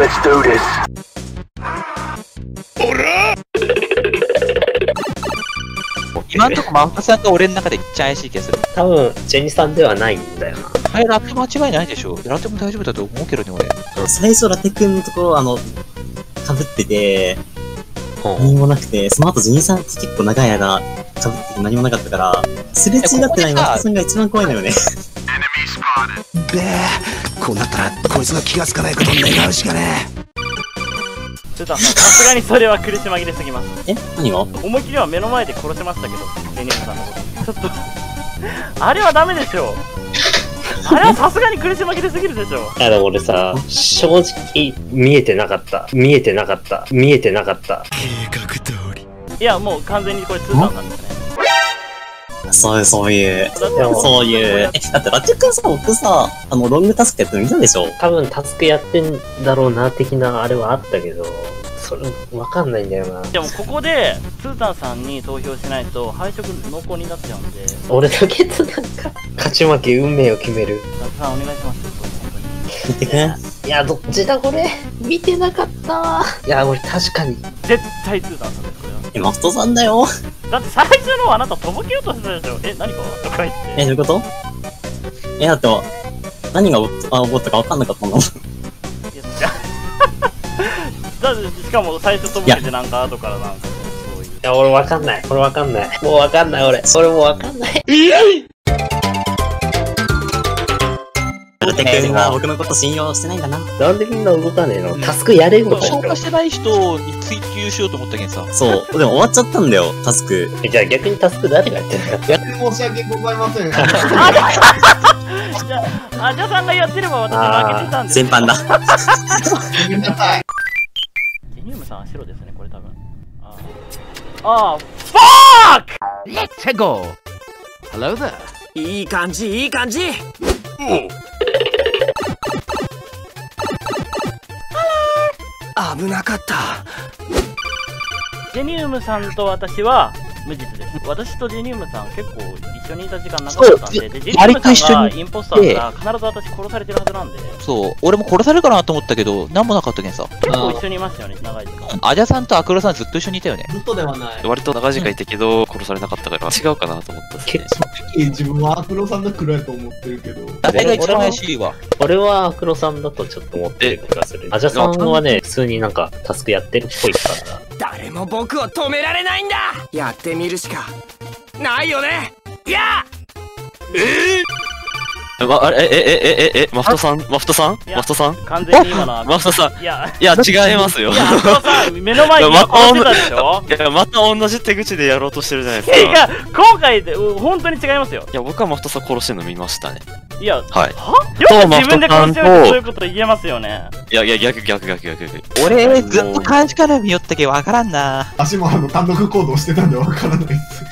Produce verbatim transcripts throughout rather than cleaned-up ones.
do this. 今んとこマフさんが俺の中でいっちゃ怪しい気がする。 多分、ジェニさんではないんだよな。 あれ、ラテ間違いないでしょ。ラテも大丈夫だと思うけどね、俺。 最初ラテ君のところ、あの、被ってて、 うん何もなくて、その後ジェニーさん結構長い間被ってて何もなかったから、すれ違ってないマフトさんが一番怖いのよね。 べえ、こうなったらこいつが気がつかないことを願うしかねえ。 ちょっとさすがにそれは苦し紛れすぎます。 え何が思い切りは目の前で殺しましたけど、ジェニーさんのことちょっとあれはダメでしょ。あれはさすがに苦し紛れすぎるでしょ。 いや、でも俺さ、正直、見えてなかった。見えてなかった。見えてなかった。 計画通り。 いや、もう完全にこれツータンさんですね。 そういう、そういう、 だってもうそういう。え、だってラテ君さ、僕さ、あの、ロングタスクやってるの見たでしょ。 多分タスクやってんだろうな、的なあれはあったけど、それ、わかんないんだよな。 でもここでツータンさんに投票しないと配色濃厚になっちゃうんで、 俺だけとなんか、勝ち負け運命を決める。 ラテさんお願いします。 見てくん。 いや、どっちだこれ。見てなかったわ。いや、俺確かに。 絶対ツータンさんです、これは。 え、マフトさんだよ。 だって最初のあなたとぼけようとしてたでしょ。え、何かとか言って。 え、どういうことえ、だって、何が起こったか分かんなかったの。 いやだってしかも最初とぼけてなんか後からなんかそういう。 いや、俺わかんない。俺わかんない。もうわかんない、俺。それもわかんない。 ラテ君は僕のこと信用してないんだな。 なんでみんな動かねえの？タスクやれよ。 消化してない人に追求しようと思ったけんさ。 そう。でも終わっちゃったんだよ、タスク。 え、じゃあ逆にタスク誰がやってんだ？ 申し訳ございません。 じゃあ、アジャさんがやってれば私負けてたんです。 全般だ。 ごめんなさい。 ジェニウムさんは白ですね、これ多分。ああ。ああ、ファーク Let's go! Hello there! いい感じ、いい感じ！危なかった。 ジェニウムさんと私は無実です。私とジェニウムさん結構一緒にいた時間なかったんで、でジェニウムさんがインポスターだから必ず私殺されてるはずなんで。 そう、俺も殺されるかなと思ったけど、なんもなかったけんさ。 結構一緒にいましたよね、長い時間。 アジャさんとアクロさんずっと一緒にいたよね。 ずっとではない。 割と長い時間いたけど、殺されなかったから違うかなと思ったんですね。 自分はアクロさんが黒やと思ってるけど。 誰が一番怪しいわ。 俺はアクロさんだとちょっと思ってる気がする。アジャさんはね、普通になんかタスクやってるっぽいから。 誰も僕を止められないんだ。やってみるしかないよね。いやえー、ま、あれ、え、え、え、え、え、マフトさんマフトさんいやマフトさん完全に今のは。 マフトさんいや、 いや、違いますよ。 いや、アクロさん、目の前に殺してたでしょ。 いや、また同じ手口でやろうとしてるじゃないですいか。 や、今回で、うん本当に違いますよ。 いや、僕はマフトさん殺してるの見ましたね。 いや、 はい。 はよく自分で殺してるってそういうこと言えますよね。 いやいや、逆逆逆逆逆。 俺、ずっと監視から見よったけわからんな。 足もあの単独行動してたんでわからないです。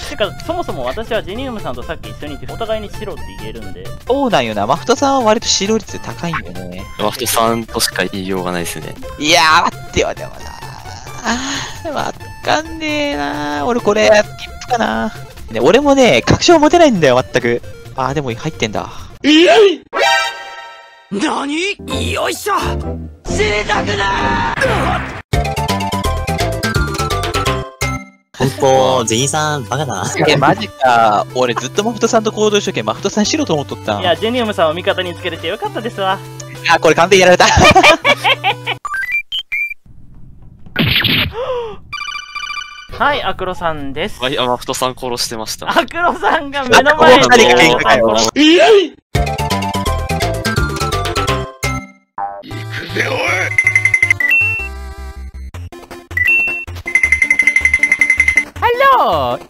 てか、そもそも私はジェニウムさんとさっき一緒にいて、お互いに白って言えるんで。 そうなんよな。マフトさんは割と使用率高いんよね。 マフトさんとしか言いようがないですね。 いやー、待ってよ、でもな。あー、わかんねえな。俺これ、スキップかな。ね、俺もね、確証持てないんだよ、全く。あー、でも入ってんだ。 なに？よいしょ。死にたくなー。 ほんと、ジェニーさん、バカだな。 え、マジか。俺ずっとマフトさんと行動しとけん、マフトさん白と思っとった。 いや、ジェニウムさんを味方につけれてよかったですわ。 あ、これ完全にやられた。 はい、アクロさんです。 はい、あ、マフトさん殺してました。 アクロさんが目の前にあアクロさん殺していくぜおい。 ハロー。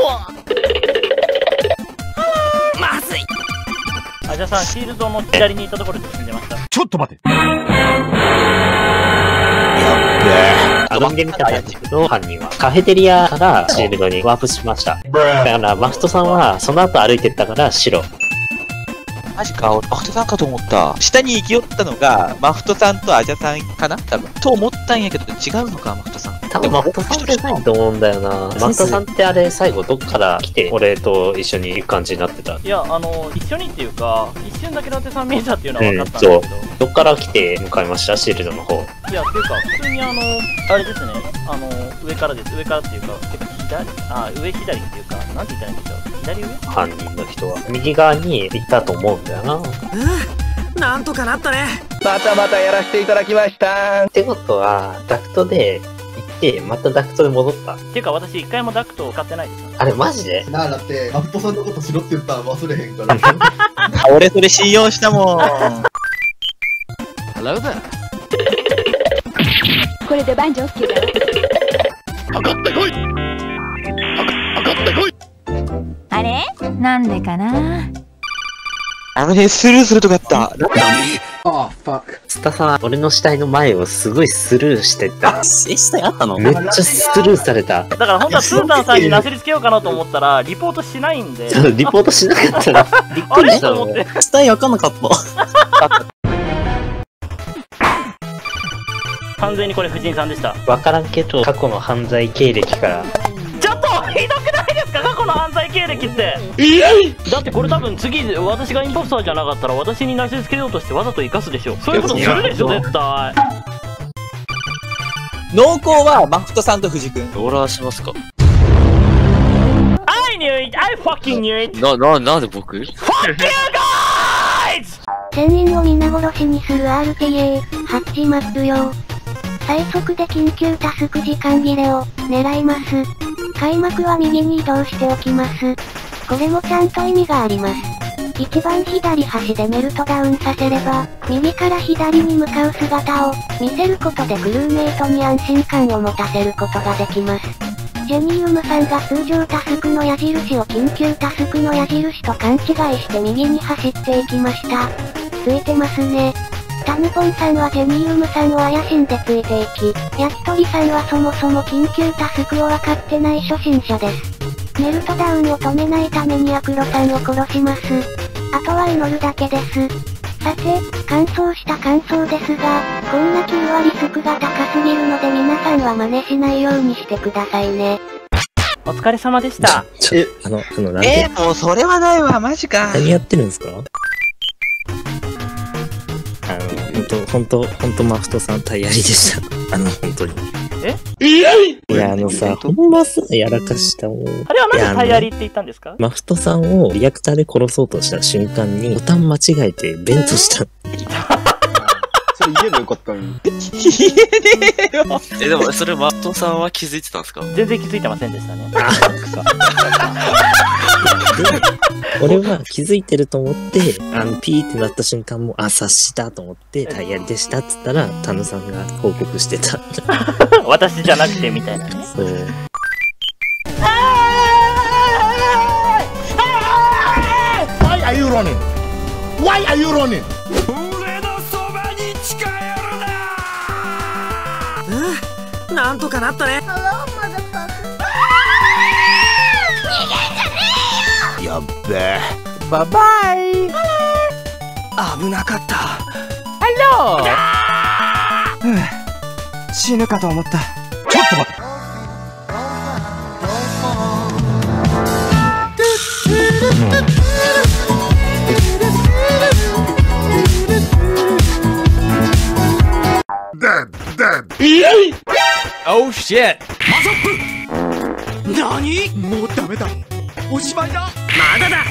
まずい。 あ、じゃあさん、シールドの左に行ったところで死んでました。 ちょっと待て。 アドンゲ見たんですけど、犯人はカフェテリアからシールドにワープしました。だからマフトさんはその後歩いてったから白。 マジか、俺マフトさんかと思った。下に行き寄ったのが、マフトさんとアジャさんかな多分。と思ったんやけど、違うのか、マフトさん。 多分マフトさんじゃないと思うんだよな。マフトさんってあれ、最後どっから来て、俺と一緒に行く感じになってた。 いや、あの、一緒にっていうか、一瞬だけ伊達さん見えたっていうのは分かったんだけど、 うん、どっから来て向かいました、シールドの方。 いや、っていうか、普通にあの、あれですね、あの、上からです。上からっていうか、てか左、あ、上左っていうか、なんて言ったらいいんでしょう。左上犯人の人は。右側に行ったと思うんだよな。 うん、なんとかなったね。 またまたやらせていただきました。 ってことは、ダクトで行って、またダクトで戻った。 っていうか、私一回もダクトを使ってないです。 あれ、マジでなあ、だって、マフトさんのことしろって言ったら忘れへんから。 あ、俺それ信用したもん。 Hello there. これでバンジョー OK だよ。 測ってこい。測ってこい。 あれなんでかな。 あのね、スルーするとかやった。 あ、ファック。 スタさん、俺の死体の前をすごいスルーしてた。 え、死体あったの？ めっちゃスルーされた。 だから本当はツータンさんになすりつけようかなと思ったら、リポートしないんで。 リポートしなかったら、びっくりしたもん。 死体わかんなかった。 完全にこれ夫人さんでした。 わからんけど、過去の犯罪経歴から。 ちょっとひどくないですか、過去の犯罪経歴って。だってこれ多分次、私がインポスターじゃなかったら私になすりつけようとしてわざと生かすでしょ。そういうことするでしょ、絶対。 濃厚はマフトさんと藤君。 俺はしますか。 I knew it! I fucking knew it! な、な、なんで僕 Fuck you guys! 仙人を皆殺しにする アールティーエー、ハッチマップ用。最速で緊急タスク時間切れを狙います。開幕は右に移動しておきます。これもちゃんと意味があります。一番左端でメルトダウンさせれば、右から左に向かう姿を見せることでクルーメイトに安心感を持たせることができます。ジェニウムさんが通常タスクの矢印を緊急タスクの矢印と勘違いして右に走っていきました。ついてますね。タヌポンさんはジェニウムさんを怪しんでついていき、焼き鳥さんはそもそも緊急タスクを分かってない初心者です。メルトダウンを止めないためにアクロさんを殺します。あとは祈るだけです。さて、乾燥した感想ですが、こんなきゅうわりスクが高すぎるので皆さんは真似しないようにしてくださいね。 お疲れ様でした。 え、あの、あの、なんえで、 ー、もうそれはないわ、マジか。 何やってるんですか？あの、ほんと、ほんと、ほんとマフトさん体やりでした。あの、ほんとに。 えいや、あのさ、ほんまさ、やらかしたもん。 あれはなぜタイヤリって言ったんですか？ マフトさんをリアクターで殺そうとした瞬間に、ボタン間違えてベントした。 それ言えばよかったのに。 言えねえよ。 え、でも、それ、マットさんは気づいてたんですか？ 全然気づいてませんでしたね。 俺は気づいてると思って、あの、ピーってなった瞬間も、あ、察したと思って、タイヤリでしたっつったら、タヌさんが報告してた。 私じゃなくてみたいなね。 そう。 Why are you running? Why are you running? うん、なんとかなったね。やっべえ。バイバイ。危なかった。ハロー。死ぬかと思った。ちょっと待って。Dead, dead. Oh shit. マゾップ。何？もうダメだ。おしまいだ。まだだ。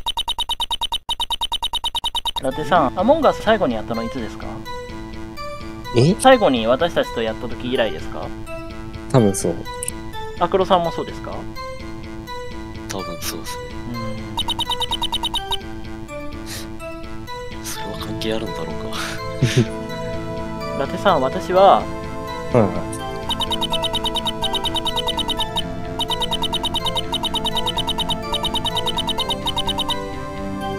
伊達さん、アモンガス最後にやったのいつですか？ え？ 最後に私たちとやった時以来ですか？ 多分そう。 アクロさんもそうですか？ 多分そうですね。それは関係あるんだろうか。 伊達さん、私は、 うん。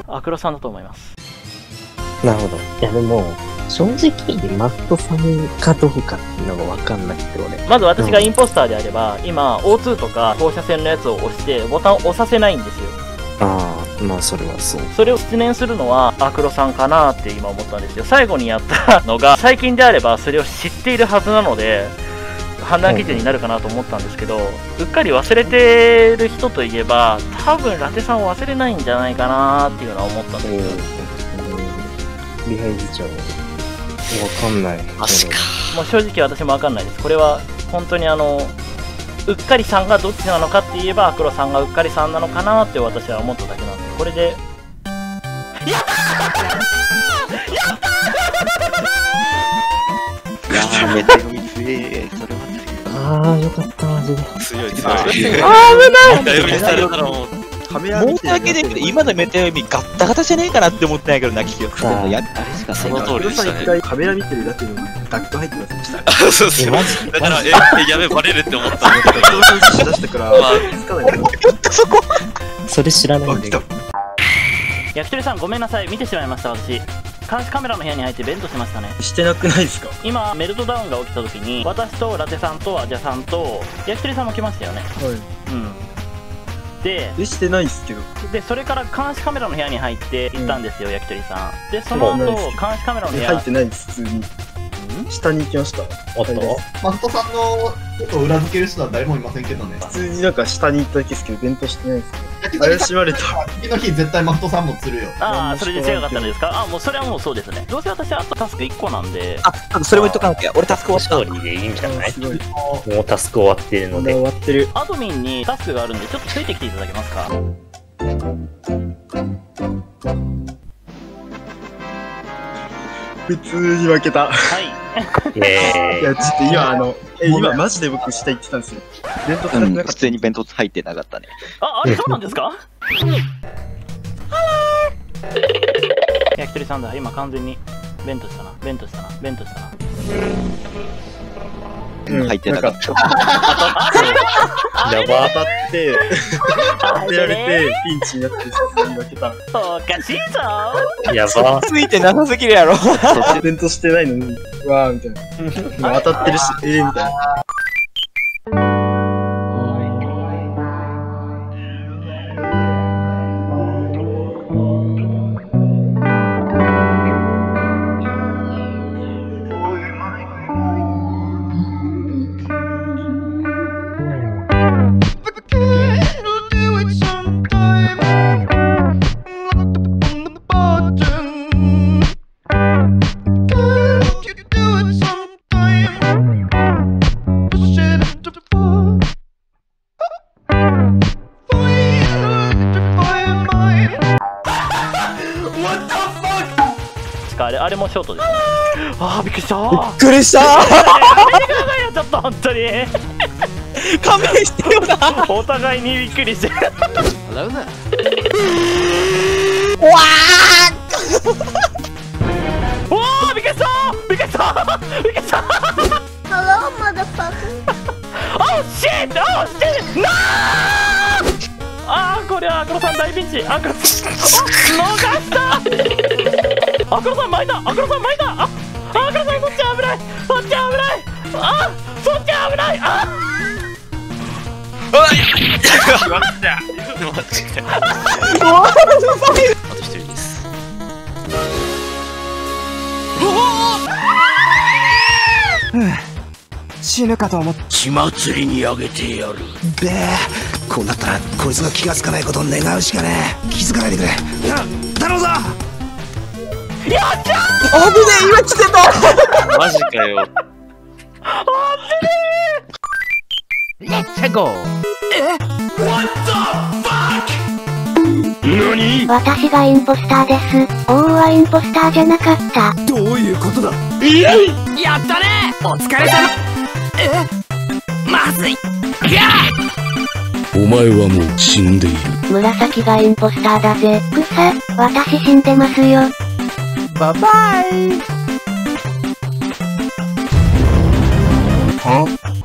アクロさんだと思います。 なるほど。いやでも、正直、マットさんかどうかっていうのが分かんなくて、俺。 まず私がインポスターであれば、今、オーツー とか放射線のやつを押して、ボタンを押させないんですよ。 ああ、まあそれはそう。 それを失念するのはアクロさんかなって今思ったんですよ。最後にやったのが最近であればそれを知っているはずなので判断基準になるかなと思ったんですけど、うっかり忘れてる人といえば多分ラテさんを忘れないんじゃないかなっていうのは思ったんですよ。 リハイズちゃんわかんない。 マジか。 もう正直私もわかんないです。これは本当にあのうっかりさんがどっちなのかって言えばアクロさんがうっかりさんなのかなって私は思っただけなんで、これでやったーやったーいやー、めっちゃ読み強い。それはああ、よかった、マジで。 強い強い。 あー、危ない。 読みされたらもう。 申し訳ないけど、今のメタ読みガッタガタじゃねえかなって思ったんやけどな、記憶。 あーやあれしかその通りでしたね。 カメラ見てるだけでダクト入ってませんでした。 そうそう。だから、え、やべ、バレるって思ったんだけど。 しだしたから、気づかないから。 そこそれ知らないんで。 焼き鳥さんごめんなさい、見てしまいました。私監視カメラの部屋に入ってベントしましたね。 してなくないですか？ 今メルトダウンが起きた時に私とラテさんとアジャさんと焼き鳥さんも来ましたよね。 はい。 うんでえ、してないっすけど。 でそれから監視カメラの部屋に入って行ったんですよ、焼き鳥さんで。その後監視カメラの部屋入ってないです、普通に。下に行きました。 あったマフトさんのことを裏付ける人は誰もいませんけどね。普通になんか下に行っただけですけど、弁当してないですね。怪しまれた。次の日絶対マフトさんも釣るよ。 ああ、それで違かったんですか？あ、もうそれはもうそうですね。どうせ私あとタスクいっこなんで。 あ、それも言っとかなきゃ。俺タスク終わった。 ストーリーでいいんじゃない？もうタスク終わってるので。 終わってる。 アドミンにタスクがあるんでちょっとついてきていただけますか？ 普通に負けた。 はいイエいや、ちょっと今、あの、え、今マジで僕下行ってたんですよ。弁当使ってなかった。 普通に弁当入ってなかったね。 あ、あれそうなんですか？焼き鳥さんだ、今完全にベントしたな、ベントしたな、ベントしたな。 うん、 入ってなかった。 やば。 当たって、当てられて、ピンチになって、普通に負けた。 おかしいぞー。やば。 ついてなさすぎるやろ。 弁当してないのに、うわーみたいな。今当たってるし、えーみたいな。 あれ、あれもショートですね。あー、びっくりしたー。 びっくりしたー。 ちょっと本当に勘弁してよな。 お互いにびっくりしてる。 わおー、びっくりしたー。びっくりしたー。びっくりしたー。 Hello, motherfucker. Oh shit! Oh shit! No! あー、これはアクロさん大ピンチ。アクロさん、逃したアクロさん巻いた。アクロさん巻いた。あ、アクロさんそっち危ない。そっち危ない。あ、そっち危ない。ああいやマジだマジであと一人です。 死ぬかと思って血祭りにあげてやる。べえ、こうなったらこいつが気がつかないことを願うしかねえ。気づかないでくれ。頼むぞ。 やったー。 危ねえ、今来てた。 マジかよ。 レッツゴー。え What the fuck。何？ 私がインポスターです。王はインポスターじゃなかった。 どういうことだ。えやったね。お疲れ様。えまずい。やお前はもう死んでいる。 紫がインポスターだぜ。くさ、私死んでますよ。 バイバイ。は